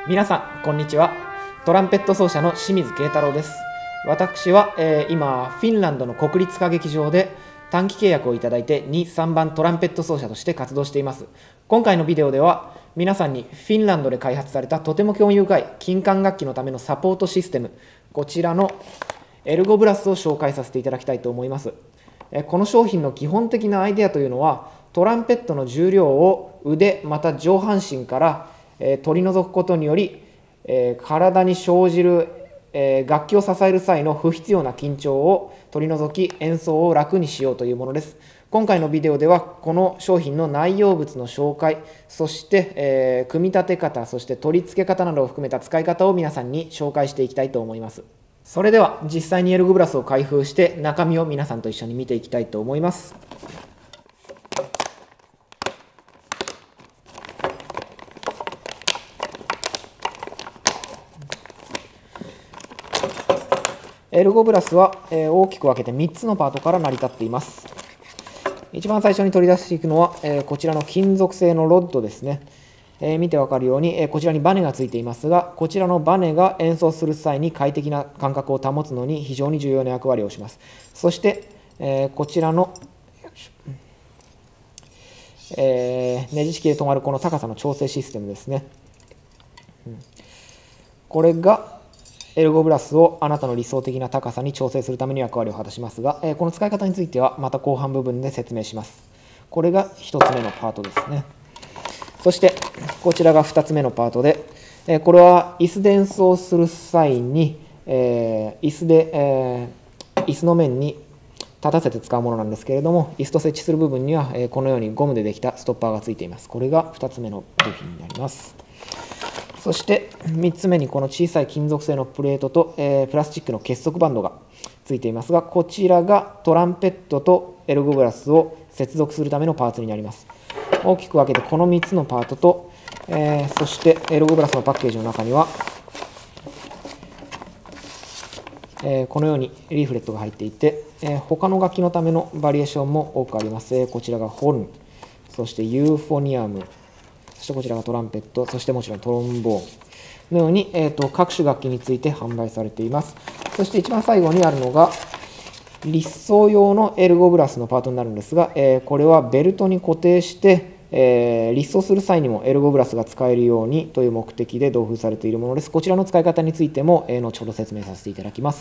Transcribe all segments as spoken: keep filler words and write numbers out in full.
皆さんこんにちは。トランペット奏者の清水慶太郎です。私は、えー、今フィンランドの国立歌劇場で短期契約をいただいてに、さんばんトランペット奏者として活動しています。今回のビデオでは皆さんにフィンランドで開発されたとても興味深い金管楽器のためのサポートシステム、こちらのエルゴブラスを紹介させていただきたいと思います。この商品の基本的なアイデアというのは、トランペットの重量を腕また上半身から取り除くことにより、体に生じる楽器を支える際の不必要な緊張を取り除き、演奏を楽にしようというものです。今回のビデオではこの商品の内容物の紹介、そして、えー、組み立て方、そして取り付け方などを含めた使い方を皆さんに紹介していきたいと思います。それでは実際にエルゴブラスを開封して中身を皆さんと一緒に見ていきたいと思います。エルゴブラスは大きく分けてみっつのパートから成り立っています。一番最初に取り出していくのはこちらの金属製のロッドですね。見て分かるようにこちらにバネがついていますが、こちらのバネが演奏する際に快適な感覚を保つのに非常に重要な役割をします。そしてこちらのネジ式で止まるこの高さの調整システムですね。これがエルゴブラスをあなたの理想的な高さに調整するために役割を果たしますが、この使い方についてはまた後半部分で説明します。これがひとつめのパートですね。そしてこちらがふたつめのパートで、これは椅子で演奏する際に、えー、椅子で、えー、椅子の面に立たせて使うものなんですけれども、椅子と設置する部分にはこのようにゴムでできたストッパーがついています。これがふたつめの部品になります。そしてみっつめにこの小さい金属製のプレートと、えー、プラスチックの結束バンドがついていますが、こちらがトランペットとエルゴブラスを接続するためのパーツになります。大きく分けてこのみっつのパートと、えー、そしてエルゴブラスのパッケージの中には、えー、このようにリーフレットが入っていて、えー、他の楽器のためのバリエーションも多くあります。えー、こちらがホルン、そしてユーフォニアム、そしてこちらがトランペット、そしてもちろんトロンボーンのように、えー、と各種楽器について販売されています。そして一番最後にあるのが立奏用のエルゴブラスのパートになるんですが、えー、これはベルトに固定して、えー、立奏する際にもエルゴブラスが使えるようにという目的で同封されているものです。こちらの使い方についても、えー、後ほど説明させていただきます。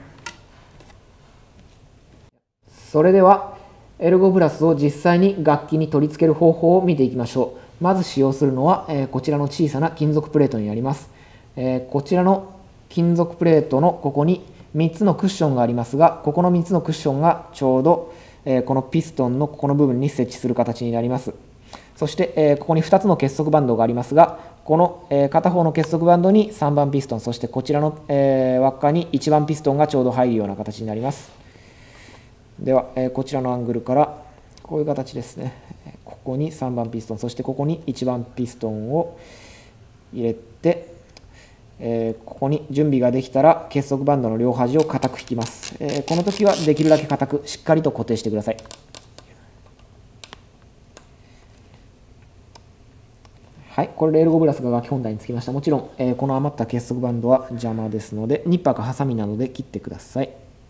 それではエルゴブラスを実際に楽器に取り付ける方法を見ていきましょう。まず使用するのは、えー、こちらの小さな金属プレートになります。えー、こちらの金属プレートのここにみっつのクッションがありますが、ここのみっつのクッションがちょうど、えー、このピストンのここの部分に設置する形になります。そして、えー、ここにふたつの結束バンドがありますが、この、えー、片方の結束バンドにさんばんピストン、そしてこちらの、えー、輪っかにいちばんピストンがちょうど入るような形になります。では、えー、こちらのアングルからこういう形ですね。ここにさんばんピストン、そしてここにいちばんピストンを入れて、えー、ここに準備ができたら結束バンドの両端を固く引きます。えー、この時はできるだけ固くしっかりと固定してください。はい、これでエルゴブラスが楽器本体につきました。もちろん、えー、この余った結束バンドは邪魔ですので、ニッパーかハサミなどで切ってください。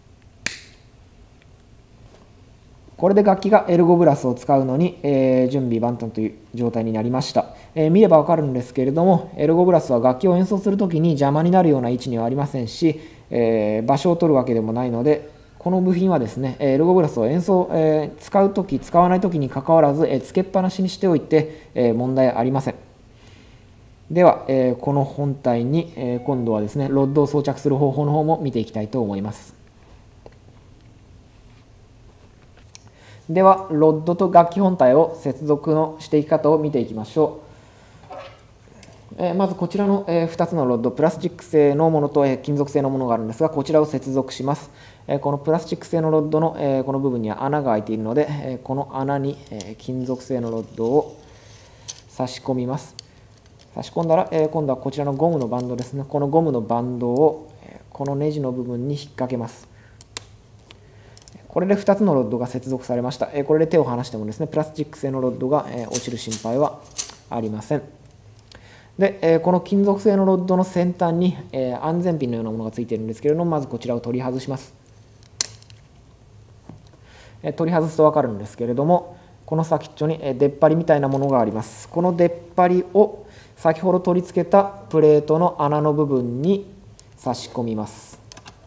これで楽器がエルゴブラスを使うのに、えー、準備万端という状態になりました。えー、見ればわかるんですけれども、エルゴブラスは楽器を演奏するときに邪魔になるような位置にはありませんし、えー、場所を取るわけでもないので、この部品はですね、エルゴブラスを演奏、えー、使うとき使わないときにかかわらず、えー、つけっぱなしにしておいて、えー、問題ありません。では、えー、この本体に、えー、今度はですね、ロッドを装着する方法の方も見ていきたいと思います。ではロッドと楽器本体を接続のしていき方を見ていきましょう。えー、まずこちらの、えー、ふたつのロッド、プラスチック製のものと、えー、金属製のものがあるんですが、こちらを接続します。えー、このプラスチック製のロッドの、えー、この部分には穴が開いているので、えー、この穴に、えー、金属製のロッドを差し込みます。差し込んだら、えー、今度はこちらのゴムのバンドですね。このゴムのバンドを、えー、このネジの部分に引っ掛けます。これでふたつのロッドが接続されました。これで手を離してもですね、プラスチック製のロッドが落ちる心配はありません。 で、えー、この金属製のロッドの先端に、えー、安全ピンのようなものがついているんですけれども、まずこちらを取り外します。えー、取り外すと分かるんですけれども、この先っちょに、えー、出っ張りみたいなものがあります。この出っ張りを先ほど取り付けたプレートの穴の部分に差し込みます。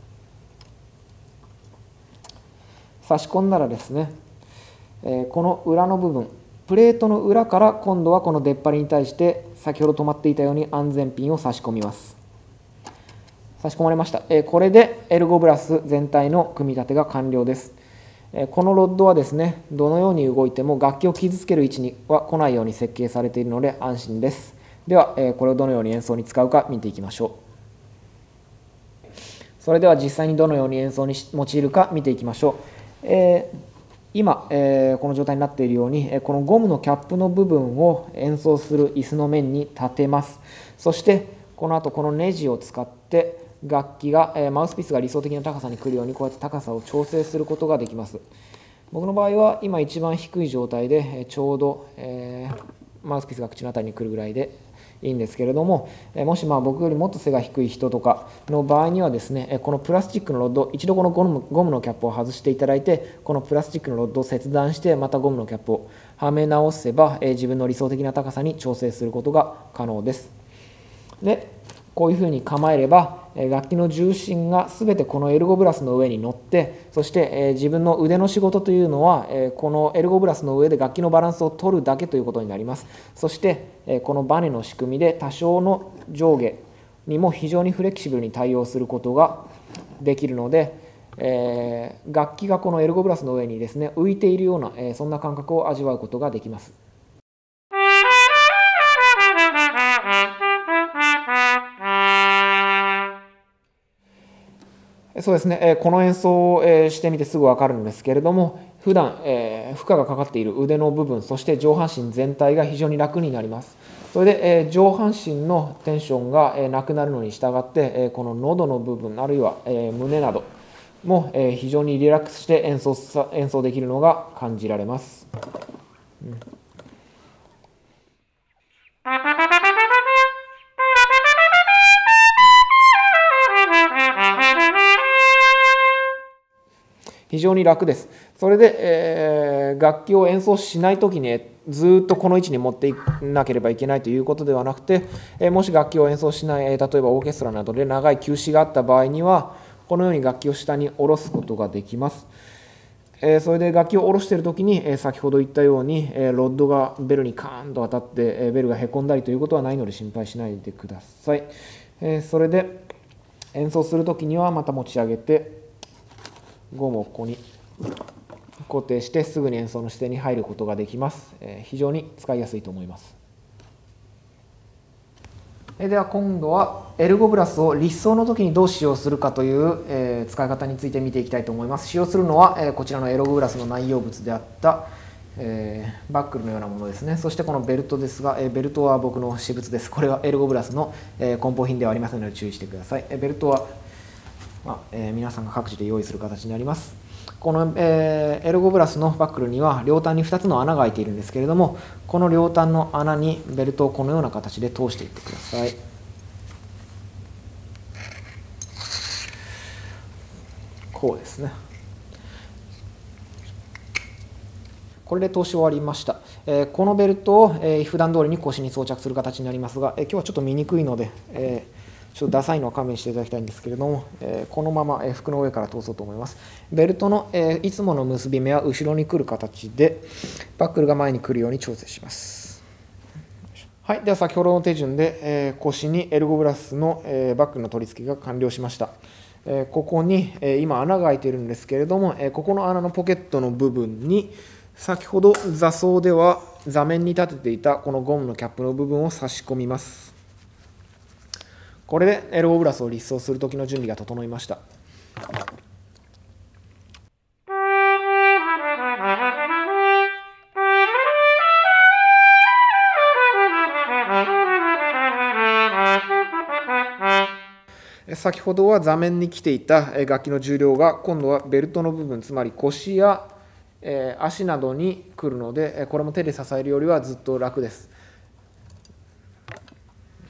差し込んだらですね、えー、この裏の部分、プレートの裏から今度はこの出っ張りに対して先ほど止まっていたように安全ピンを差し込みます。差し込まれました。えー、これでエルゴブラス全体の組み立てが完了です。えー、このロッドはですね、どのように動いても楽器を傷つける位置には来ないように設計されているので安心です。では、えー、これをどのように演奏に使うか見ていきましょう。それでは実際にどのように演奏に用いるか見ていきましょう。えー、今、えー、この状態になっているように、このゴムのキャップの部分を演奏する椅子の面に立てます。そしてこの後このネジを使って楽器が、えー、マウスピースが理想的な高さに来るようにこうやって高さを調整することができます。僕の場合は今一番低い状態でちょうど、えー、マウスピースが口のあたりに来るぐらいでいいんですけれども、もしまあ僕よりもっと背が低い人とかの場合にはですね、このプラスチックのロッド、一度このゴムゴムのキャップを外していただいて、このプラスチックのロッドを切断してまたゴムのキャップをはめ直せば、自分の理想的な高さに調整することが可能です。でこういうふうに構えれば楽器の重心が全てこのエルゴブラスの上に乗って、そして自分の腕の仕事というのはこのエルゴブラスの上で楽器のバランスを取るだけということになります。そしてこのバネの仕組みで多少の上下にも非常にフレキシブルに対応することができるので、えー、楽器がこのエルゴブラスの上にですね浮いているような、えー、そんな感覚を味わうことができます。そうですね、この演奏をしてみてすぐ分かるんですけれども、普段負荷がかかっている腕の部分、そして上半身全体が非常に楽になります。それで上半身のテンションがなくなるのに従って、この喉の部分あるいは胸なども非常にリラックスして演奏演奏できるのが感じられます。うん、非常に楽です。それで、えー、楽器を演奏しないときにずっとこの位置に持っていなければいけないということではなくて、えー、もし楽器を演奏しない、例えばオーケストラなどで長い休止があった場合にはこのように楽器を下に下ろすことができます。えー、それで楽器を下ろしているときに、えー、先ほど言ったように、えー、ロッドがベルにカーンと当たって、えー、ベルがへこんだりということはないので心配しないでください。えー、それで演奏するときにはまた持ち上げてゴムをここに固定してすぐに演奏の姿勢に入ることができます。非常に使いやすいと思います。では今度はエルゴブラスを立奏の時にどう使用するかという使い方について見ていきたいと思います。使用するのはこちらのエルゴブラスの内容物であったバックルのようなものですね。そしてこのベルトですが、ベルトは僕の私物です。これはエルゴブラスの梱包品ではありませんので注意してください。ベルトはまあえー、皆さんが各自で用意する形になります。この、えー、エルゴブラスのバックルには両端にふたつの穴が開いているんですけれども、この両端の穴にベルトをこのような形で通していってください。こうですね。これで通し終わりました。えー、このベルトを、えー、普段通りに腰に装着する形になりますが、えー、今日はちょっと見にくいので、えーちょっとダサいのは勘弁していただきたいんですけれども、えー、このまま、えー、服の上から通そうと思います。ベルトの、えー、いつもの結び目は後ろに来る形で、バックルが前に来るように調整します。はい、では先ほどの手順で、えー、腰にエルゴブラスの、えー、バックルの取り付けが完了しました。えー、ここに、えー、今穴が開いているんですけれども、えー、ここの穴のポケットの部分に先ほど座奏では座面に立てていたこのゴムのキャップの部分を差し込みます。これでエルゴブラスを立奏する時の準備が整いました。先ほどは座面に来ていた楽器の重量が今度はベルトの部分、つまり腰や足などに来るので、これも手で支えるよりはずっと楽です。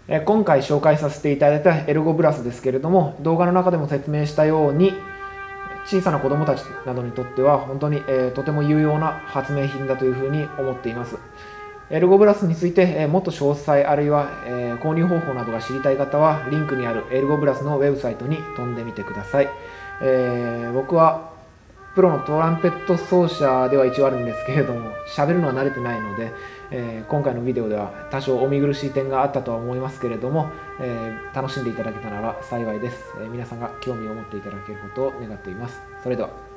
え今回紹介させていただいたエルゴブラスですけれども、動画の中でも説明したように小さな子どもたちなどにとっては本当に、えー、とても有用な発明品だというふうに思っています。エルゴブラスについて、えー、もっと詳細あるいは、えー、購入方法などが知りたい方はリンクにあるエルゴブラスのウェブサイトに飛んでみてください。えー、僕はプロのトランペット奏者では一応あるんですけれども、喋るのは慣れてないので、えー、今回のビデオでは多少お見苦しい点があったとは思いますけれども、えー、楽しんでいただけたなら幸いです。えー、皆さんが興味を持っていただけることを願っています。それでは。